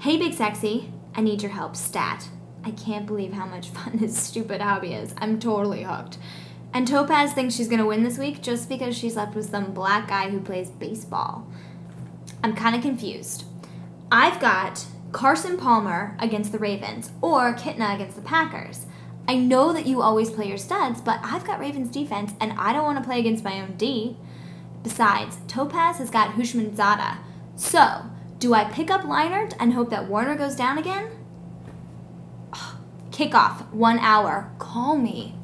Hey, Big Sexy. I need your help. Stat. I can't believe how much fun this stupid hobby is. I'm totally hooked. And Topaz thinks she's going to win this week just because she slept with some black guy who plays baseball. I'm kind of confused. I've got Carson Palmer against the Ravens or Kitna against the Packers. I know that you always play your studs, but I've got Ravens defense and I don't want to play against my own D. Besides, Topaz has got Hushmanzada. So, do I pick up Leinart and hope that Warner goes down again? Kickoff, 1 hour. Call me.